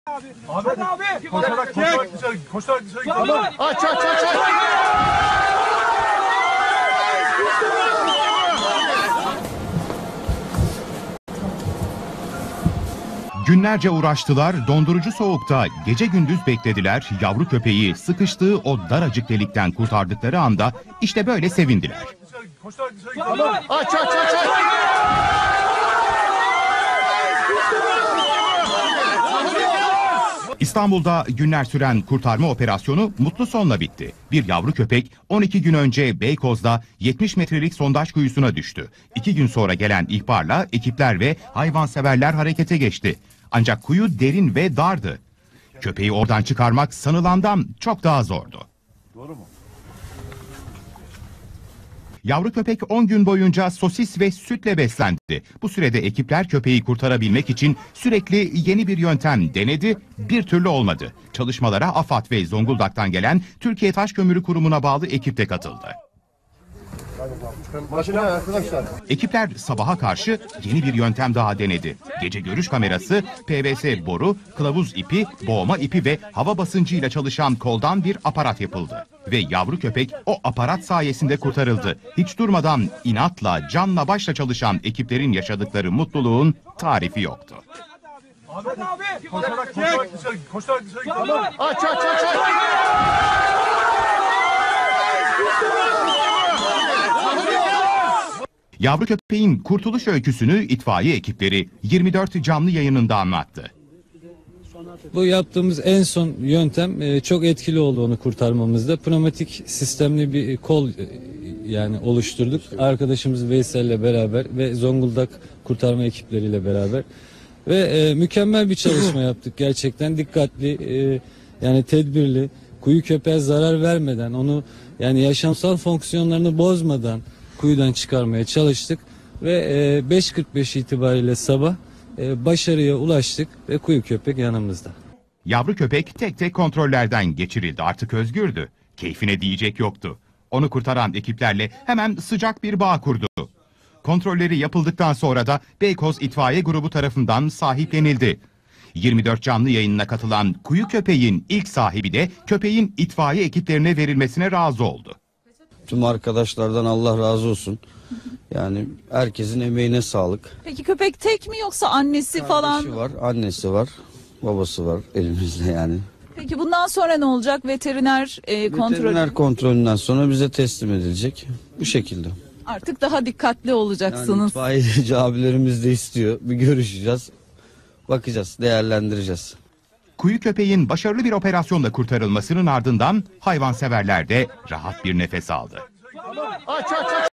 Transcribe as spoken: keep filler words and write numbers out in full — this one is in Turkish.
Abi, abi, hadi abi. Koşarak, koşarak dışarı, koşarak dışarı gidiyor. Tamam. Aç aç aç aç. Günlerce uğraştılar, dondurucu soğukta gece gündüz beklediler, yavru köpeği sıkıştığı o daracık delikten kurtardıkları anda işte böyle sevindiler. Dışarı, koşarak dışarı gidiyor. Tamam. Aç aç aç aç. İstanbul'da günler süren kurtarma operasyonu mutlu sonla bitti. Bir yavru köpek on iki gün önce Beykoz'da yetmiş metrelik sondaj kuyusuna düştü. İki gün sonra gelen ihbarla ekipler ve hayvanseverler harekete geçti. Ancak kuyu derin ve dardı. Köpeği oradan çıkarmak sanılandan çok daha zordu. Doğru mu? Yavru köpek on gün boyunca sosis ve sütle beslendi. Bu sürede ekipler köpeği kurtarabilmek için sürekli yeni bir yöntem denedi, bir türlü olmadı. Çalışmalara AFAD ve Zonguldak'tan gelen Türkiye Taş Kömürü Kurumu'na bağlı ekip de katıldı. Başına arkadaşlar. Ekipler sabaha karşı yeni bir yöntem daha denedi. Gece görüş kamerası, P V C boru, kılavuz ipi, boğma ipi ve hava basıncıyla çalışan koldan bir aparat yapıldı. Ve yavru köpek o aparat sayesinde kurtarıldı. Hiç durmadan inatla, canla başla çalışan ekiplerin yaşadıkları mutluluğun tarifi yoktu. Abi, hadi abi. Koşarak, koşarak dışarı, koşarak dışarı gidiyor. Tamam. Aç aç aç aç. Yavru köpeğin kurtuluş öyküsünü itfaiye ekipleri yirmi dört canlı yayınında anlattı. Bu yaptığımız en son yöntem e, çok etkili oldu onu kurtarmamızda. Pneumatik sistemli bir kol e, yani oluşturduk. Arkadaşımız Veysel'le beraber ve Zonguldak kurtarma ekipleriyle beraber. Ve e, mükemmel bir çalışma yaptık gerçekten. Dikkatli, e, yani tedbirli, kuyu köpeğe zarar vermeden, onu yani yaşamsal fonksiyonlarını bozmadan kuyudan çıkarmaya çalıştık. Ve e, beş kırk beş itibariyle sabah e, başarıya ulaştık ve kuyu köpek yanımızda. Yavru köpek tek tek kontrollerden geçirildi, artık özgürdü. Keyfine diyecek yoktu. Onu kurtaran ekiplerle hemen sıcak bir bağ kurdu. Kontrolleri yapıldıktan sonra da Beykoz İtfaiye Grubu tarafından sahiplenildi. yirmi dört canlı yayınına katılan kuyu köpeğin ilk sahibi de köpeğin itfaiye ekiplerine verilmesine razı oldu. Tüm arkadaşlardan Allah razı olsun. Yani herkesin emeğine sağlık. Peki köpek tek mi yoksa annesi falan? Kardeşi var, annesi var, babası var elimizde yani. Peki bundan sonra ne olacak? Veteriner e, kontrolü Veteriner kontrolünden sonra bize teslim edilecek. Bu şekilde. artık daha dikkatli Yani olacaksınız. itfaiyeci abilerimiz de istiyor. Bir görüşeceğiz. Bakacağız, değerlendireceğiz. Kuyu köpeğin başarılı bir operasyonla kurtarılmasının ardından hayvanseverler de rahat bir nefes aldı. Aç aç aç.